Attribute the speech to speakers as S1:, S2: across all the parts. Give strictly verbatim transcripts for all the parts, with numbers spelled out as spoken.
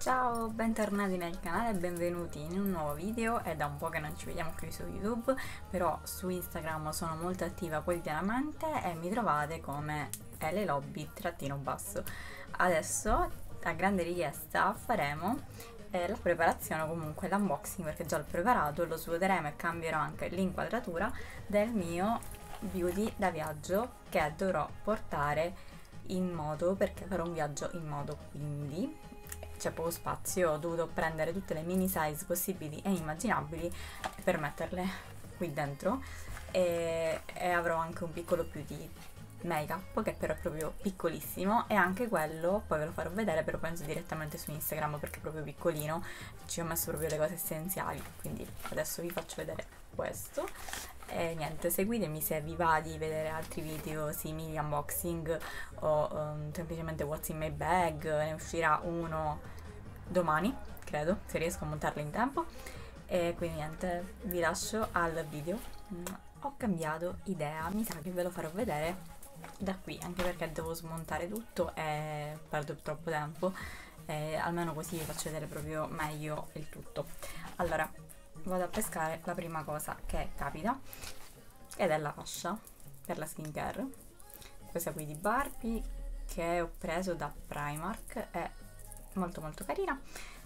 S1: Ciao, bentornati nel canale e benvenuti in un nuovo video. È da un po' che non ci vediamo qui su YouTube, però su Instagram sono molto attiva quotidianamente e mi trovate come LLobby-basso. Adesso, a grande richiesta, faremo eh, la preparazione, comunque l'unboxing, perché già l'ho preparato, lo svuoteremo e cambierò anche l'inquadratura del mio beauty da viaggio che dovrò portare in moto, perché farò un viaggio in moto, quindi c'è poco spazio, ho dovuto prendere tutte le mini size possibili e immaginabili per metterle qui dentro e, e avrò anche un piccolo più di make up che però è proprio piccolissimo, e anche quello poi ve lo farò vedere, però penso direttamente su Instagram perché è proprio piccolino, ci ho messo proprio le cose essenziali, quindi adesso vi faccio vedere questo. E niente, seguitemi se vi va di vedere altri video simili, unboxing o um, semplicemente what's in my bag. Ne uscirà uno domani, credo, se riesco a montarlo in tempo. E quindi niente, vi lascio al video. mm, Ho cambiato idea, mi sa che ve lo farò vedere da qui, anche perché devo smontare tutto e perdo troppo tempo, e almeno così vi faccio vedere proprio meglio il tutto. Allora, vado a pescare la prima cosa che capita, ed è la fascia per la skincare, questa qui di Barbie che ho preso da Primark, è molto molto carina.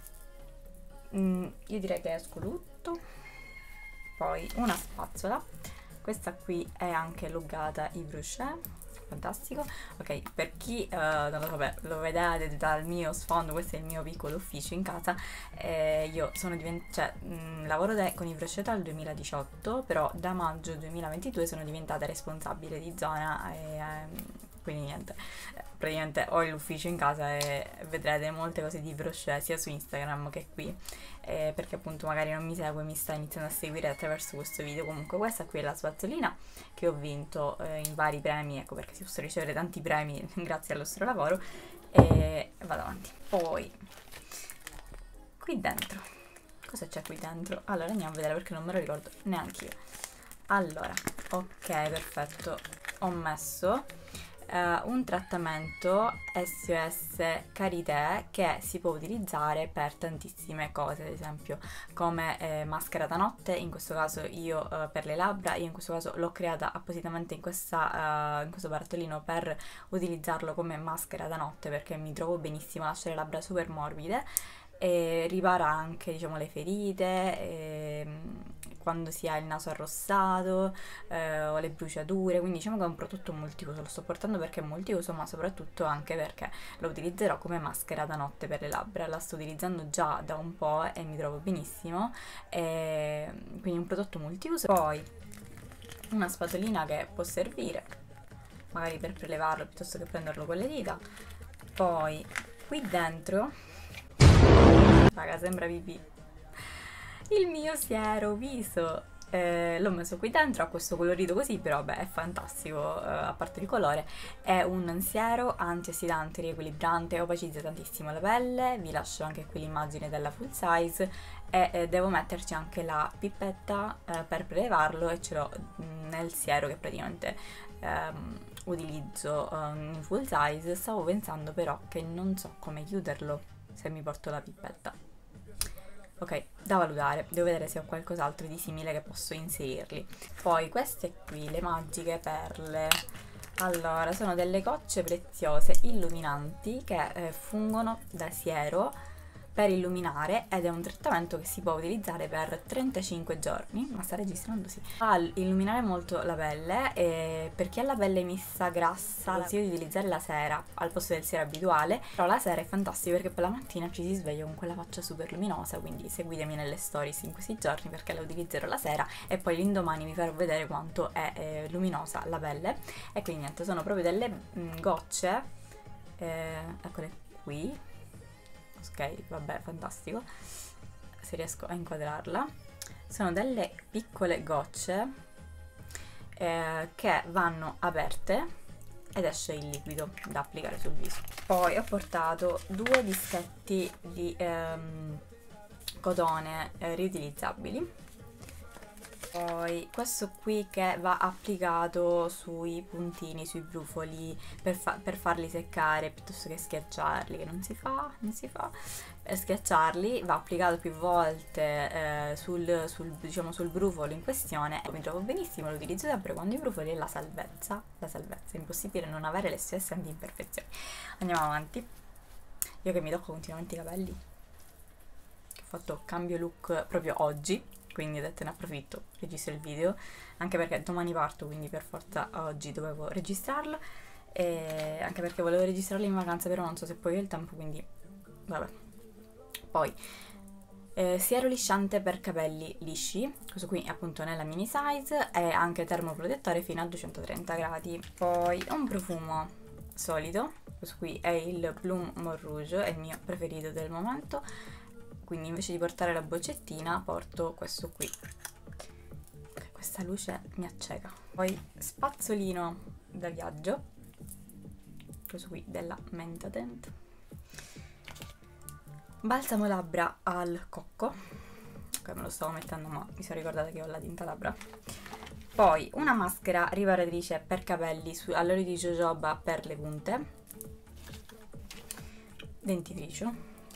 S1: mm, io direi che esco tutto. Poi una spazzola, questa qui è anche logata Yves Rocher, fantastico. Ok, per chi uh, non lo so, beh, lo vedete dal mio sfondo, questo è il mio piccolo ufficio in casa. Eh, io sono diventata, cioè, mh, lavoro da, con Yves Rocher dal duemiladiciotto, però da maggio duemilaventidue sono diventata responsabile di zona e ehm, quindi niente, praticamente ho l'ufficio in casa e vedrete molte cose di Yves Rocher sia su Instagram che qui, eh, perché appunto magari non mi segue e mi sta iniziando a seguire attraverso questo video. Comunque questa qui è la spazzolina che ho vinto eh, in vari premi, ecco perché si possono ricevere tanti premi grazie al nostro lavoro, e vado avanti. Poi qui dentro, cosa c'è qui dentro? Allora andiamo a vedere perché non me lo ricordo neanche io. Allora, ok, perfetto, ho messo Uh, un trattamento S O S Karité che si può utilizzare per tantissime cose, ad esempio come eh, maschera da notte. In questo caso io uh, per le labbra, io in questo caso l'ho creata appositamente in, questa, uh, in questo barattolino per utilizzarlo come maschera da notte, perché mi trovo benissimo, lascia le labbra super morbide e ripara anche, diciamo, le ferite, e, quando si ha il naso arrossato eh, o le bruciature, quindi diciamo che è un prodotto multiuso. Lo sto portando perché è multiuso, ma soprattutto anche perché lo utilizzerò come maschera da notte per le labbra. La sto utilizzando già da un po' e mi trovo benissimo, e quindi un prodotto multiuso. Poi una spatolina che può servire magari per prelevarlo piuttosto che prenderlo con le dita. Poi qui dentro, raga, sembra pipì, il mio siero viso, eh, l'ho messo qui dentro, ha questo colorito così, però vabbè, è fantastico, eh, a parte il colore. È un siero antiossidante, riequilibrante, opacizza tantissimo la pelle. Vi lascio anche qui l'immagine della full size, e eh, devo metterci anche la pipetta eh, per prelevarlo, e ce l'ho nel siero che praticamente ehm, utilizzo um, in full size. Stavo pensando però che non so come chiuderlo se mi porto la pipetta. Ok, da valutare, devo vedere se ho qualcos'altro di simile che posso inserirli. Poi queste qui, le magiche perle. Allora, sono delle gocce preziose illuminanti che eh, fungono da siero per illuminare, ed è un trattamento che si può utilizzare per trentacinque giorni. Ma sta registrando? Sì. Fa illuminare molto la pelle, e per chi ha la pelle mista grassa consiglio di utilizzare la sera al posto del siero abituale, però la sera è fantastico perché poi la mattina ci si sveglia con quella faccia super luminosa. Quindi seguitemi nelle stories in questi giorni perché la utilizzerò la sera, e poi l'indomani vi farò vedere quanto è eh, luminosa la pelle. E quindi niente, sono proprio delle mh, gocce, eh, eccole qui. Ok, vabbè, fantastico, se riesco a inquadrarla. Sono delle piccole gocce eh, che vanno aperte ed esce il liquido da applicare sul viso. Poi ho portato due dischetti di ehm, cotone eh, riutilizzabili. Poi questo qui che va applicato sui puntini, sui brufoli, per, fa per farli seccare piuttosto che schiacciarli, che non si fa, non si fa. Per schiacciarli va applicato più volte eh, sul, sul, diciamo, sul brufolo in questione. Mi trovo benissimo, lo utilizzo sempre quando i brufoli è la salvezza, la salvezza, è impossibile non avere le stesse anti-imperfezioni. Andiamo avanti. Io che mi tocco continuamente i capelli, che ho fatto cambio look proprio oggi, quindi ho detto ne approfitto, registro il video, anche perché domani parto, quindi per forza oggi dovevo registrarlo, e anche perché volevo registrarlo in vacanza, però non so se poi ho il tempo, quindi vabbè. Poi eh, siero lisciante per capelli lisci, questo qui appunto nella mini size, è anche termoprotettore fino a duecentotrenta gradi. Poi un profumo solido, questo qui è il Bloom Mon Rouge, è il mio preferito del momento, quindi invece di portare la boccettina porto questo qui. Questa luce mi acceca. Poi spazzolino da viaggio, questo qui della Mentadent. Balsamo labbra al cocco, ok, me lo stavo mettendo ma mi sono ricordata che ho la tinta labbra. Poi una maschera riparatrice per capelli all'olio di jojoba per le punte, dentifricio,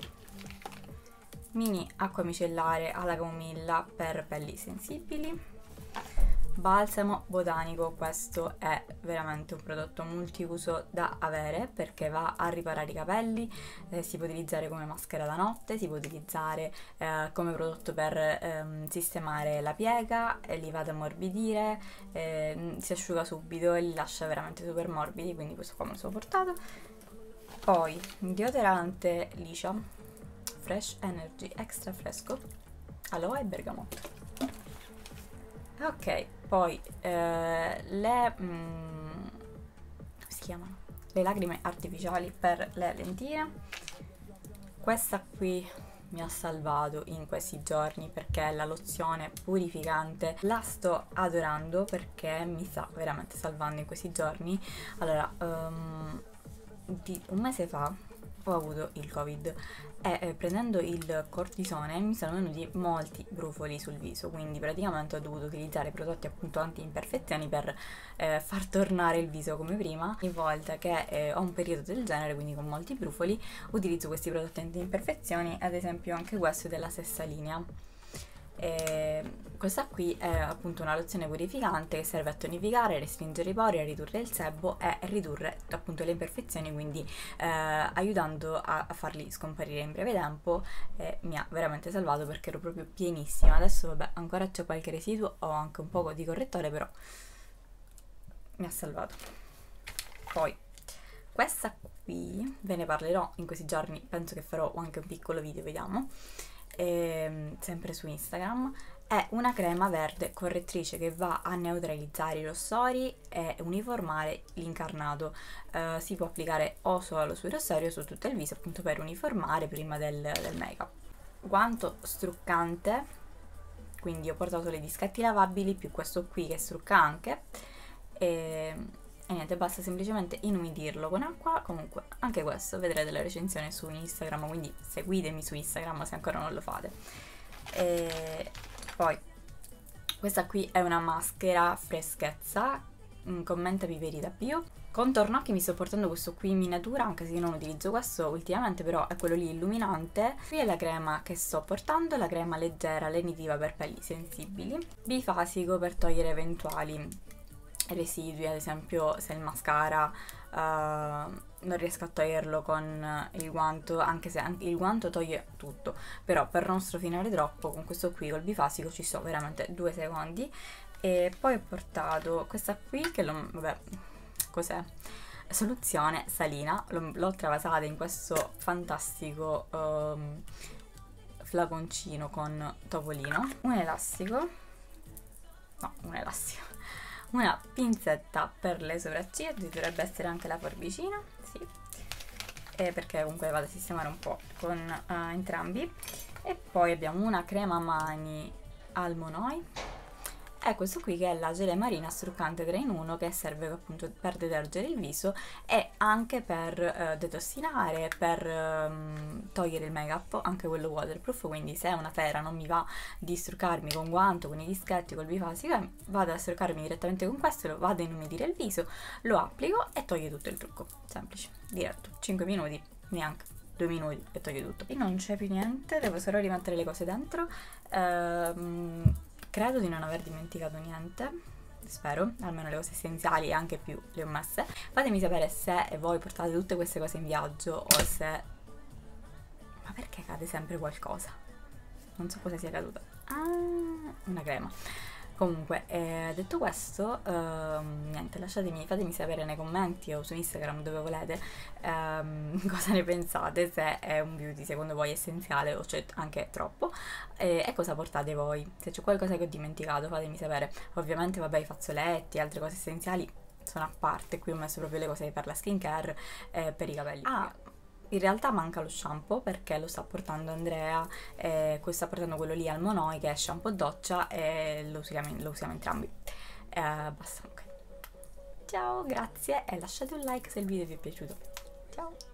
S1: mini acqua micellare alla camomilla per pelli sensibili, balsamo botanico. Questo è veramente un prodotto multiuso da avere perché va a riparare i capelli, eh, si può utilizzare come maschera da notte, si può utilizzare eh, come prodotto per ehm, sistemare la piega, e li va ad ammorbidire, eh, si asciuga subito e li lascia veramente super morbidi, quindi questo qua me lo sono portato. Poi deodorante liscia Fresh Energy extra fresco, aloe e bergamotto. Ok, poi eh, le mm, come si chiamano? Le lacrime artificiali per le lentine. Questa qui mi ha salvato in questi giorni perché è la lozione purificante, la sto adorando perché mi sta veramente salvando in questi giorni. Allora, um, di un mese fa ho avuto il Covid e eh, prendendo il cortisone mi sono venuti molti brufoli sul viso, quindi praticamente ho dovuto utilizzare prodotti appunto anti-imperfezioni per eh, far tornare il viso come prima. Ogni volta che eh, ho un periodo del genere, quindi con molti brufoli, utilizzo questi prodotti anti-imperfezioni, ad esempio anche questo è della stessa linea. E questa qui è appunto una lozione purificante che serve a tonificare, restringere i pori, a ridurre il sebo e ridurre appunto le imperfezioni, quindi eh, aiutando a, a farli scomparire in breve tempo. E mi ha veramente salvato perché ero proprio pienissima. Adesso vabbè, ancora c'è qualche residuo, ho anche un po' di correttore, però mi ha salvato. Poi questa qui ve ne parlerò in questi giorni, penso che farò anche un piccolo video, vediamo. E, sempre su Instagram, è una crema verde correttrice che va a neutralizzare i rossori e uniformare l'incarnato. Eh, si può applicare o solo sui rossori o su tutto il viso, appunto per uniformare prima del, del make up. Guanto struccante, quindi ho portato le dischetti lavabili più questo qui che strucca anche, e e niente, basta semplicemente inumidirlo con acqua. Comunque anche questo vedrete la recensione su Instagram, quindi seguitemi su Instagram se ancora non lo fate. E poi questa qui è una maschera freschezza, commenta Piperi da Bio. Contorno occhi mi sto portando questo qui in miniatura, anche se io non utilizzo questo ultimamente, però è quello lì illuminante. Qui è la crema che sto portando, la crema leggera lenitiva per pelli sensibili, bifasico per togliere eventuali residui, ad esempio se il mascara uh, non riesco a toglierlo con il guanto, anche se anche il guanto toglie tutto, però per non strofinare troppo con questo qui col bifasico ci sto veramente due secondi. E poi ho portato questa qui che lo, vabbè, cos'è? Soluzione salina, l'ho travasata in questo fantastico um, flaconcino con topolino, un elastico, no, un elastico una pinzetta per le sopracciglia, dovrebbe essere anche la forbicina, sì, e perché comunque vado a sistemare un po' con uh, entrambi. E poi abbiamo una crema mani Almonoi è questo qui, che è la gelée marina struccante tre in uno, che serve appunto per detergere il viso e anche per eh, detossinare, per ehm, togliere il make up, anche quello waterproof, quindi se una sera non mi va di struccarmi con guanto, con i dischetti, col bifasico, vado a struccarmi direttamente con questo, lo vado a inumidire il viso, lo applico e toglie tutto il trucco, semplice, diretto, cinque minuti, neanche due minuti e toglie tutto. E non c'è più niente, devo solo rimettere le cose dentro. ehm, Credo di non aver dimenticato niente, spero, almeno le cose essenziali e anche più le ho messe. Fatemi sapere se voi portate tutte queste cose in viaggio o se... Ma perché cade sempre qualcosa? Non so cosa sia caduta. Ah, una crema. Comunque, eh, detto questo, ehm, niente, lasciatemi, fatemi sapere nei commenti o su Instagram, dove volete, ehm, cosa ne pensate, se è un beauty secondo voi essenziale o c'è anche troppo, e, e cosa portate voi. Se c'è qualcosa che ho dimenticato, fatemi sapere. Ovviamente, vabbè, i fazzoletti, altre cose essenziali sono a parte, qui ho messo proprio le cose per la skincare e per i capelli. Ah, in realtà manca lo shampoo perché lo sta portando Andrea, e sta portando quello lì al Monoi, che è shampoo doccia, e lo usiamo, lo usiamo entrambi. Eh, basta, ok. Ciao, grazie e lasciate un like se il video vi è piaciuto. Ciao!